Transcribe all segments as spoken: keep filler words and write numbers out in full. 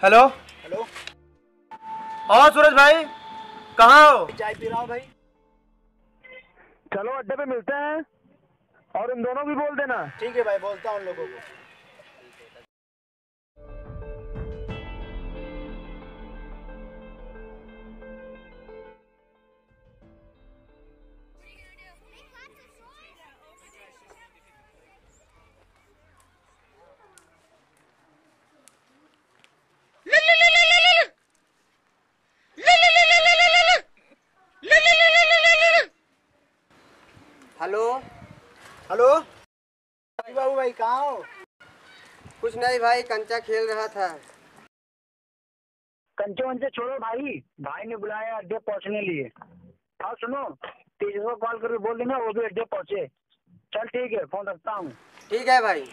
Hello hello. हाँ सूरज भाई, कहाँ हो? चाय पी रहा हूँ भाई। चलो अड्डे पे मिलते हैं और उन दोनों भी बोल देना। ठीक है भाई, बोलता हूँ उन लोगों को। हेलो हेलो बाबू भाई, कहाँ हो? कुछ नहीं भाई, कंचा खेल रहा था। कंचे वंचे छोड़ो भाई, भाई ने बुलाया अड्डे पहुंचने लिए। हाँ सुनो, तेजस को कॉल करके बोल देना वो भी अड्डे पहुंचे। चल ठीक है, फोन रखता हूँ। ठीक है भाई।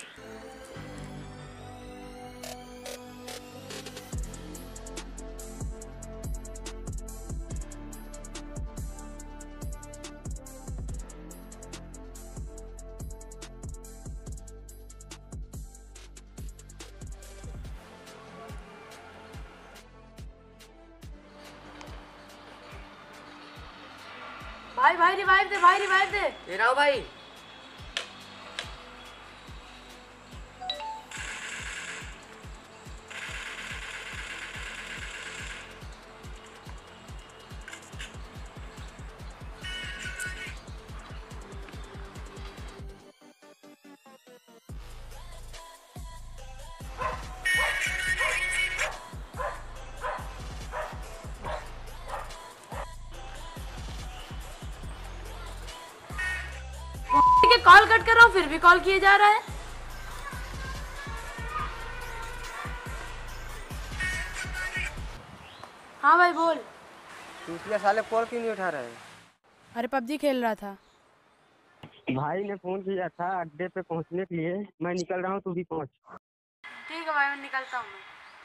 भाई भाई रिवाइव दे, भाई रिवाइव दे। दे रहा हूँ भाई। कॉल कट कर रहा हूँ फिर भी कॉल किए जा रहा है। हाँ भाई बोल। दूसरे साले कॉल क्यों नहीं उठा रहे? अरे पबजी खेल रहा था। भाई ने फोन किया था अड्डे पे पहुंचने के लिए, मैं निकल रहा हूँ, तू भी पहुंच। ठीक है भाई, मैं निकलता हूँ।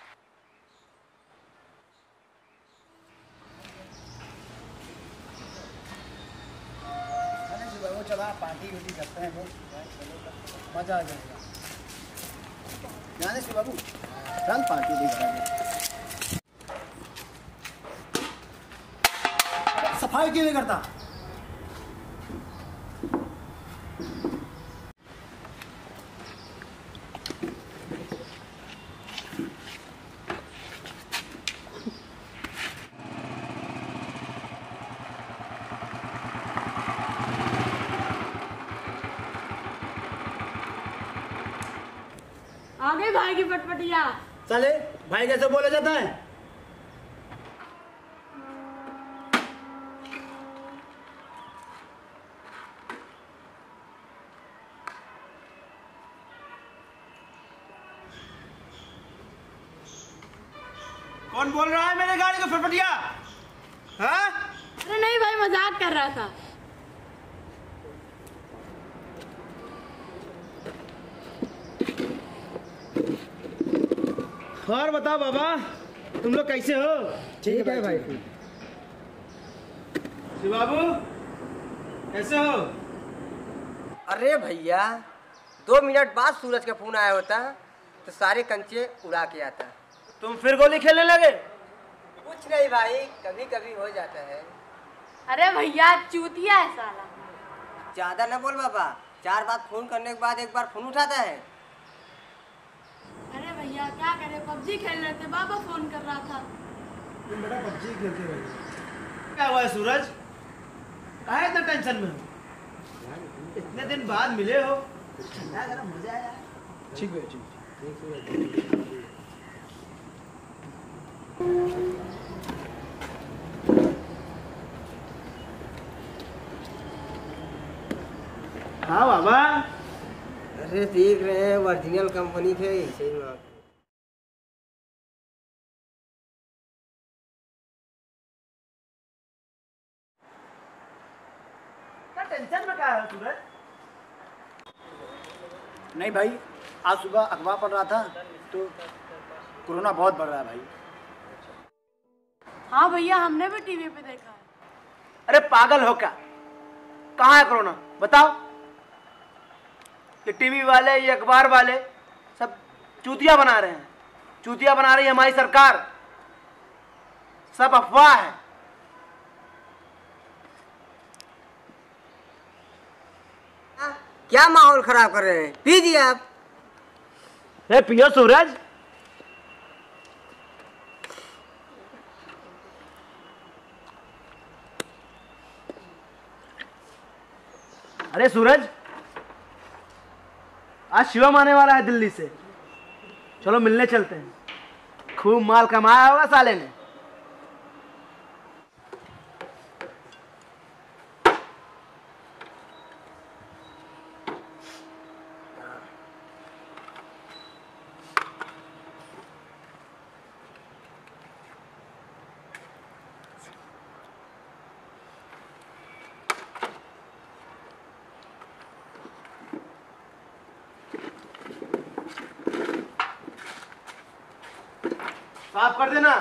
मैं चला पार्टी वार्टी करते हैं लोग, मजा आ जाएगा। जाने से बाबू, चल पार्टी भी करेंगे। सफाई क्यों नहीं करता? आ गए भाई की पटपटिया। चले भाई, कैसे बोला जाता है? कौन बोल रहा है मेरे गाड़ी को फटफटिया? हाँ? अरे नहीं भाई, मजाक कर रहा था। और बताओ बाबा, तुम लोग कैसे हो? ठीक है भाई। शिव बाबू कैसे हो? अरे भैया, दो मिनट बाद सूरज का फोन आया होता तो सारे कंचे उड़ा के आता। तुम फिर गोली खेलने लगे? कुछ नहीं भाई, कभी कभी हो जाता है। अरे भैया चूतिया है साला। ज्यादा न बोल बाबा, चार बार फोन करने के बाद एक बार फोन उठाता है। अरे भैया क्या करे, पबजी खेल रहे थे, बाबा फोन कर रहा था। तुम बेटा पबजी खेलते रहो। क्या हुआ है सूरज? काहे इतना टेंशन में हो? इतने दिन बाद मिले हो, जरा मजा आया। ठीक है ठीक। हाँ बाबा। अरे देख रहे हैं, ओरिजिनल कंपनी के सही में। टेंशन में क्या है सूरज? नहीं भाई, आज सुबह अखबार पढ़ रहा था तो कोरोना बहुत बढ़ रहा है भाई। हाँ भैया, हमने भी टीवी पे देखा है। अरे पागल हो क्या? कहाँ है कोरोना बताओ? ये टीवी वाले, ये अखबार वाले सब चूतिया बना रहे हैं। चूतिया बना रही है हमारी सरकार। सब अफवाह है। क्या माहौल खराब कर रहे हैं? पीजिए आप। ए पियो सूरज। अरे सूरज, आज शिवम आने वाला है दिल्ली से। चलो मिलने चलते हैं। खूब माल कमाया होगा साले ने। साफ कर देना।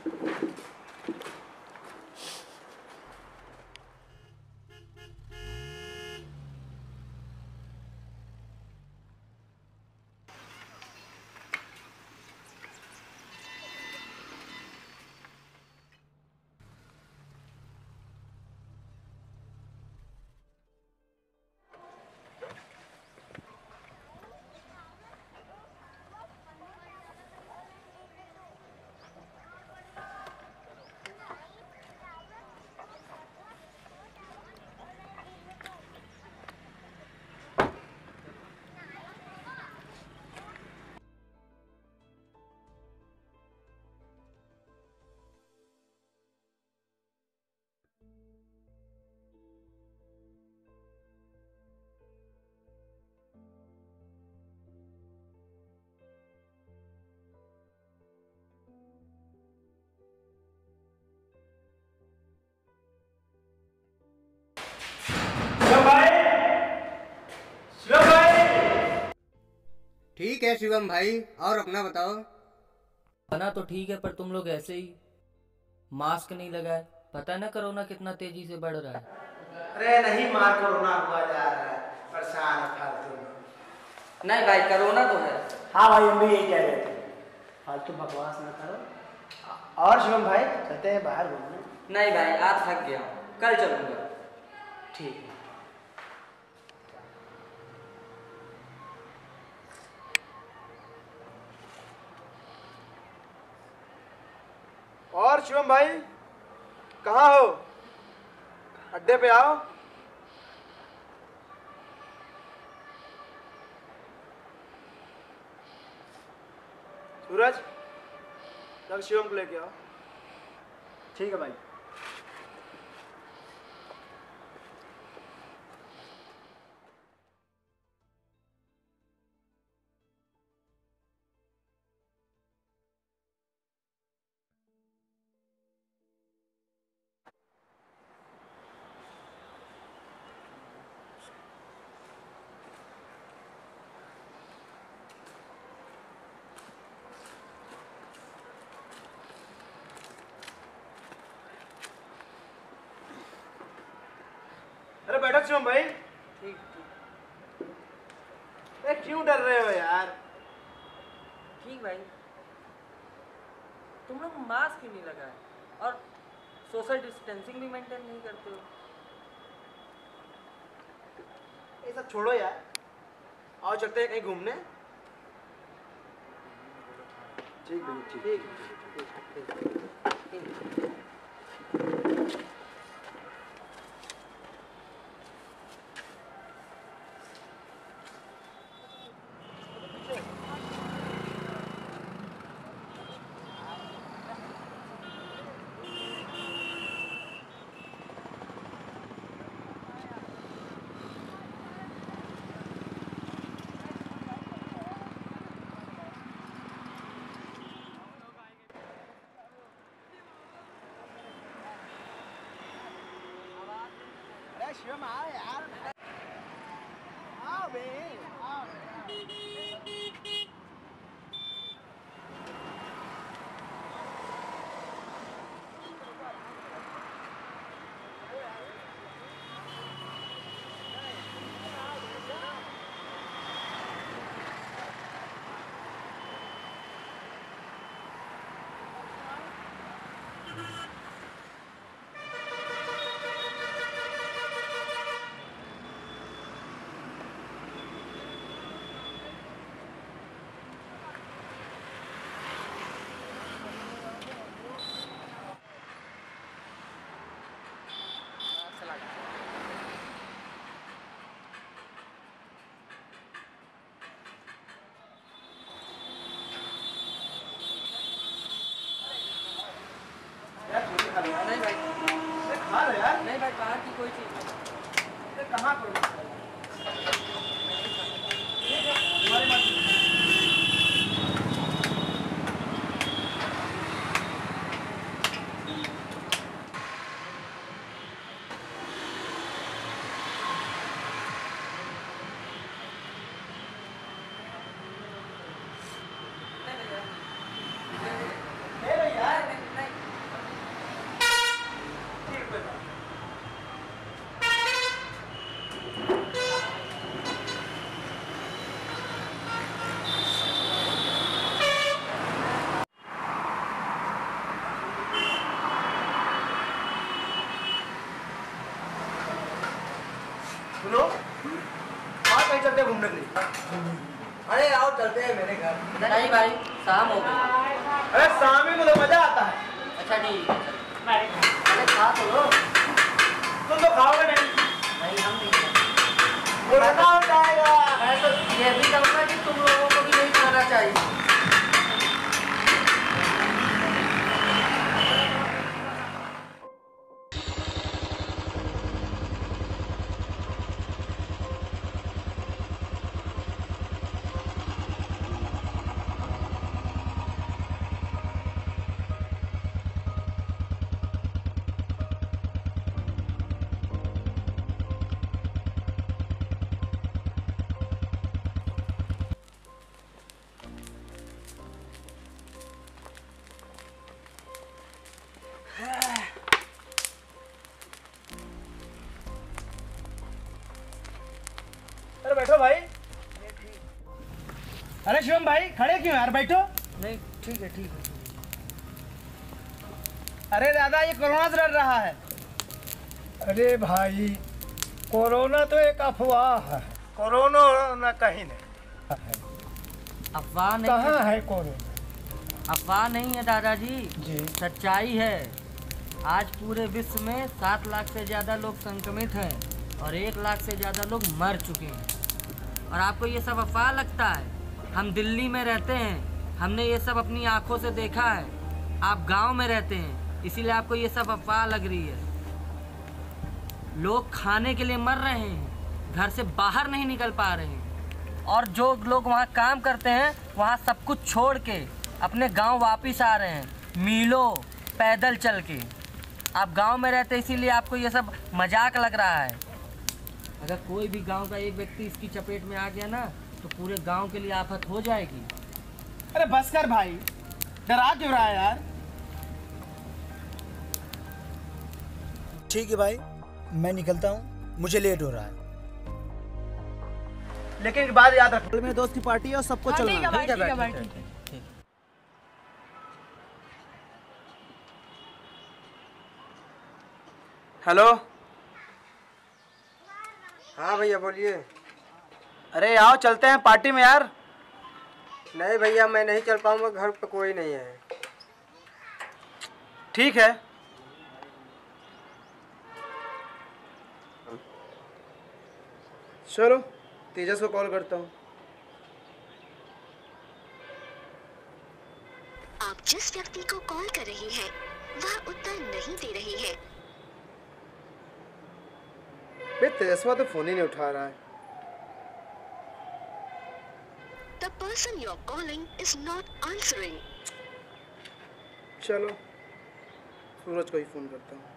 ठीक है शिवम भाई, और अपना बताओ। बना तो ठीक है, पर तुम लोग ऐसे ही मास्क नहीं लगाए। पता है ना कोरोना कितना तेजी से बढ़ रहा है। अरे नहीं मार, कोरोना हुआ जा रहा है। परेशान है फालतू में। नहीं भाई, कोरोना तो है। हाँ भाई, हम भी यही कह रहे थे। फालतू बकवास ना करो। और शिवम भाई चलते हैं बाहर घूमने। नहीं भाई, आज थक गया हूँ, कल चलूंगा। ठीक है। और शिवम भाई कहाँ हो? अड्डे पे आओ। सूरज, जब शिवम को लेके आओ। ठीक है भाई। अरे बैठो शिवम भाई। ठीक ए, क्यों डर रहे हो यार? ठीक भाई। तुम लोग मास्क क्यों नहीं लगाए और सोशल डिस्टेंसिंग भी मेंटेन नहीं करते हो? ये सब छोड़ो यार, आओ चलते हैं कहीं घूमने। ठीक भैया, ठीक ठीक। शिवम आओ यार, आओ बे, आओ। नहीं भाई, खा लो यार। नहीं भाई, बाहर की कोई चीज़ नहीं। कहाँ पर सुनो, आज कहीं चलते हैं घूमने के लिए। अरे आओ चलते हैं मेरे घर। नहीं भाई, शाम हो गई। अरे शाम को तो मजा आता है। अच्छा ठीक है, अरे खा तो लो। तुम तो खाओगे नहीं। नहीं हम नहीं खाएंगे। बुरा हो जाएगा। मैं तो ये भी कहूँगा कि तुम लोगों को भी नहीं खाना चाहिए। अरे बैठो भाई। अरे शिवम भाई खड़े क्यों यार, बैठो। नहीं ठीक है ठीक है। अरे दादा ये कोरोना से डर रहा है। अरे भाई, कोरोना तो एक अफवाह है। कोरोना कहीं नहीं है। अफवाह नहीं कहाँ है, है कोरोना? अफवाह नहीं है दादाजी, जी। सच्चाई है। आज पूरे विश्व में सात लाख से ज़्यादा लोग संक्रमित हैं और एक लाख से ज़्यादा लोग मर चुके हैं। और आपको ये सब अफवाह लगता है? हम दिल्ली में रहते हैं, हमने ये सब अपनी आंखों से देखा है। आप गांव में रहते हैं, इसीलिए आपको ये सब अफवाह लग रही है। लोग खाने के लिए मर रहे हैं, घर से बाहर नहीं निकल पा रहे हैं। और जो लोग वहाँ काम करते हैं, वहाँ सब कुछ छोड़ के अपने गांव वापस आ रहे हैं, मीलों पैदल चल के। आप गांव में रहते इसीलिए आपको ये सब मजाक लग रहा है। अगर कोई भी गांव का एक व्यक्ति इसकी चपेट में आ गया ना, तो पूरे गांव के लिए आफत हो जाएगी। अरे बस कर भाई, डरा क्यों रहा है यार। ठीक है भाई, मैं निकलता हूँ, मुझे लेट हो रहा है। लेकिन एक बात याद रखो, मेरे दोस्त की पार्टी है और सबको चलना है। ठीक है भाई, ठीक है। हेलो। हाँ भैया बोलिए। अरे आओ चलते हैं पार्टी में यार। नहीं भैया, मैं नहीं चल पाऊंगा, घर पे कोई नहीं है। ठीक है। चलो तेजस को कॉल करता हूँ। आप जिस व्यक्ति को कॉल कर रही हैं, वह उत्तर नहीं दे रही है। बे तेजस्वा तो फोन ही नहीं उठा रहा है। The person you're calling is not answering. चलो सूरज को ही फोन करता हूँ।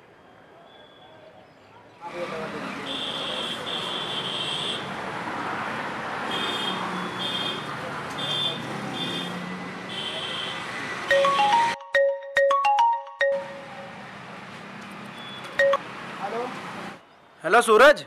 हेलो हेलो सूरज,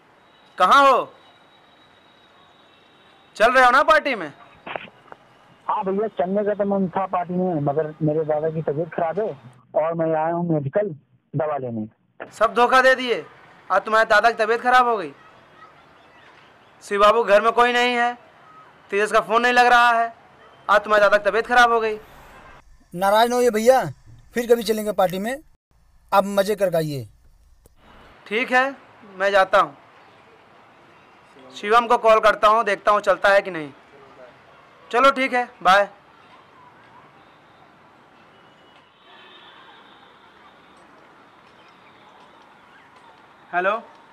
कहाँ हो? चल रहे हो ना पार्टी में? हाँ हाँ भैया, चलने का तो मन था पार्टी में, मगर मेरे दादा की तबीयत खराब है और मैं आया हूँ मेडिकल दवा लेने। सब धोखा दे दिए। आज तुम्हारे दादा की तबीयत खराब हो गई। शिव बाबू घर में कोई नहीं है, तेजस का फोन नहीं लग रहा है, आज तुम्हारे दादा की तबीयत खराब हो गई। नाराज न होइए भैया, फिर कभी चलेंगे पार्टी में, आप मजे कर आइए। ठीक है, मैं जाता हूँ। शिवम को कॉल करता हूँ, देखता हूँ चलता है कि नहीं। चलो ठीक है, बाय। हेलो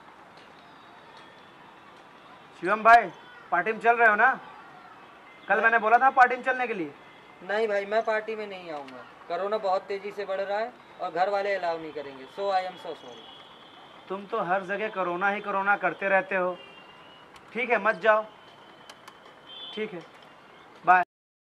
शिवम भाई, पार्टी में चल रहे हो ना? कल मैंने बोला था पार्टी में चलने के लिए। नहीं भाई, मैं पार्टी में नहीं आऊँगा। कोरोना बहुत तेज़ी से बढ़ रहा है और घर वाले अलाउ नहीं करेंगे। So I am so sorry. तुम तो हर जगह कोरोना ही कोरोना करते रहते हो। ठीक है, मत जाओ। ठीक है, बाय।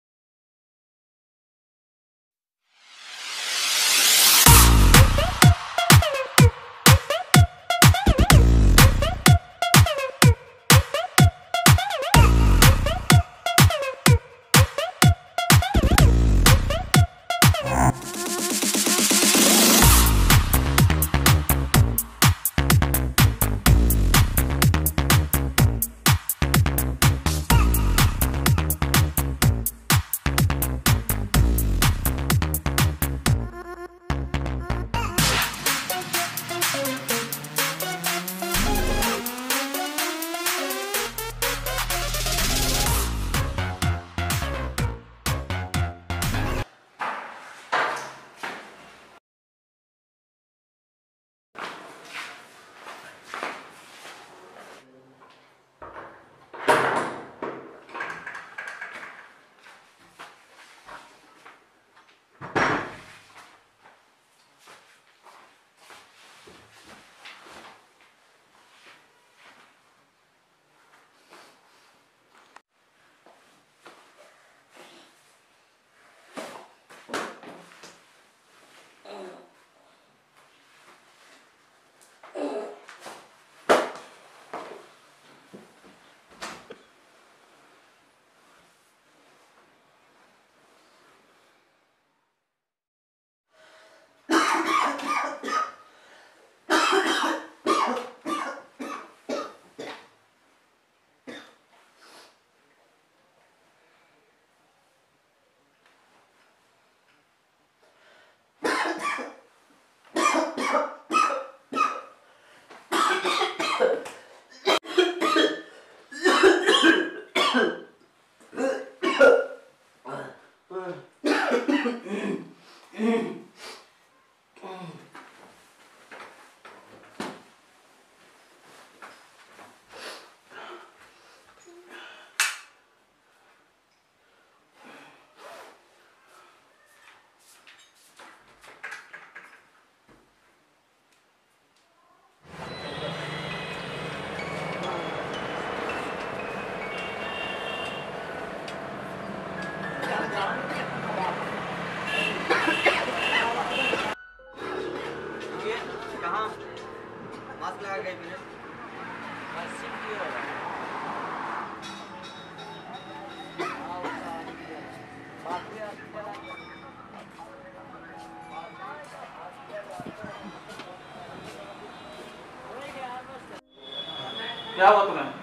क्या हुआ तुम्हें?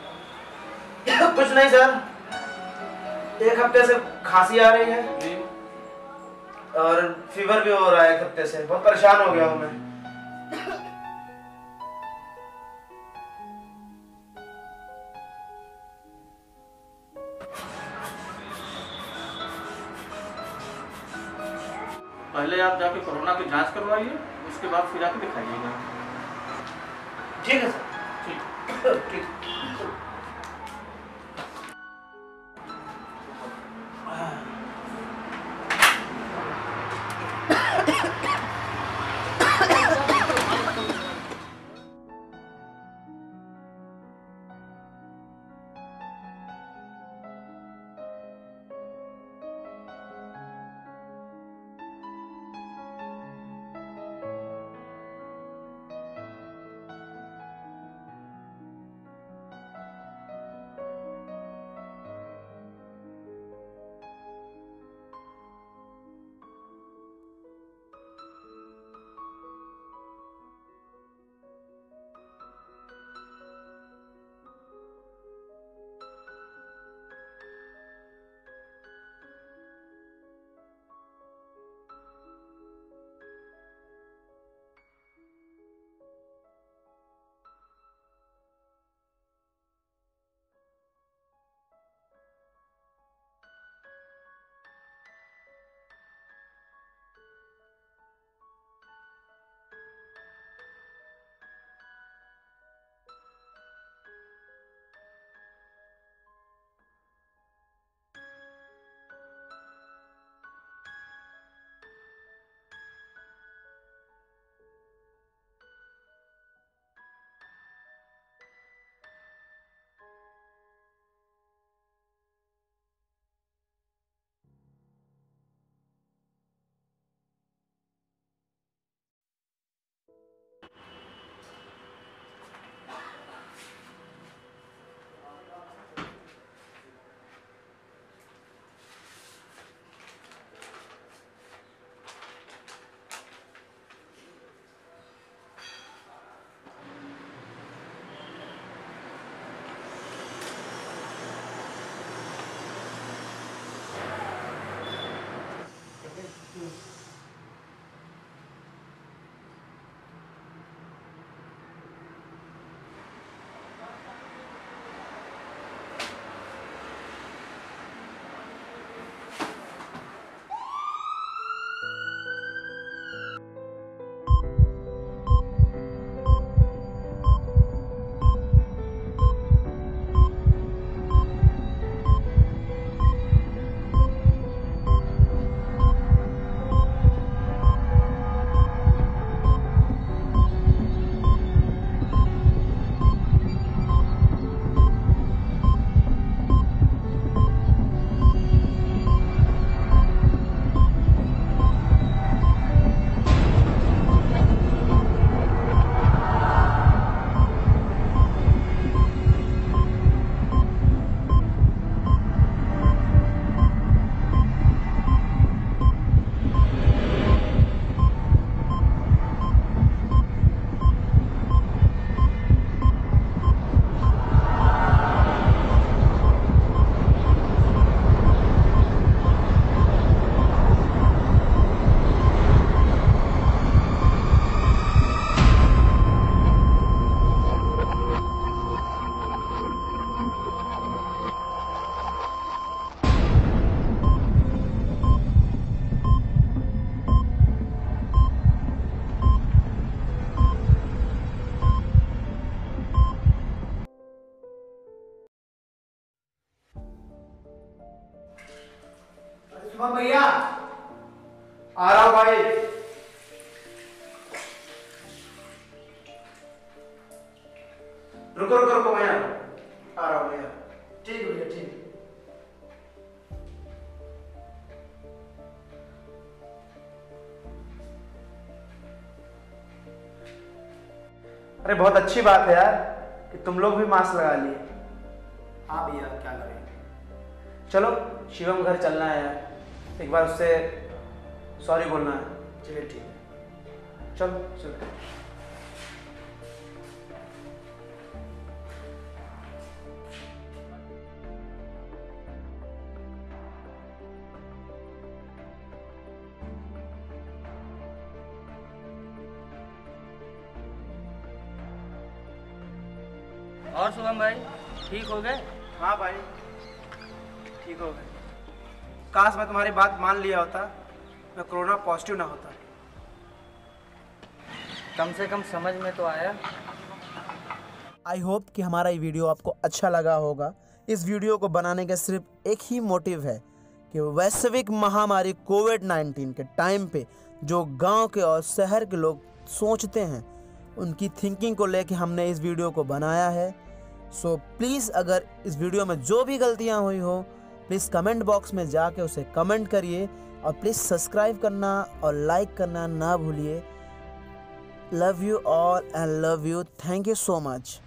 कुछ नहीं सर, एक हफ्ते से खांसी आ रही है और फीवर भी हो रहा है एक हफ्ते से। बहुत परेशान हो गया हूँ मैं। पहले आप जाके कोरोना की जांच करवाइए, उसके बाद फिर आके दिखाइएगा। ठीक है सर, ठीक ठीक। भाई। रुको रुको रुको भैया, आ रहा हूँ भैया। ठीक भैया ठीक। अरे बहुत अच्छी बात है यार कि तुम लोग भी मास्क लगा लिए। हाँ भैया क्या करें। चलो शिवम घर चलना है यार, एक बार उससे सॉरी बोलना है। चलिए ठीक है, चलो चलो। और शुभम भाई ठीक हो गए? हाँ भाई ठीक हो गए। काश मैं तुम्हारी बात मान लिया होता, मैं कोरोना पॉजिटिव ना होता। कम से कम समझ में तो आया। आई होप कि हमारा ये वीडियो आपको अच्छा लगा होगा। इस वीडियो को बनाने का सिर्फ एक ही मोटिव है कि वैश्विक महामारी कोविड नाइन्टीन के टाइम पे जो गांव के और शहर के लोग सोचते हैं, उनकी थिंकिंग को लेके हमने इस वीडियो को बनाया है। सो प्लीज़ अगर इस वीडियो में जो भी गलतियां हुई हो, प्लीज़ कमेंट बॉक्स में जाके उसे कमेंट करिए और प्लीज़ सब्सक्राइब करना और लाइक करना ना भूलिए। Love you all and love you, thank you so much.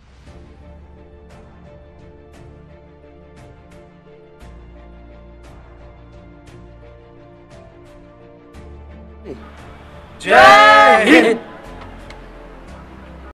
Jai Hind.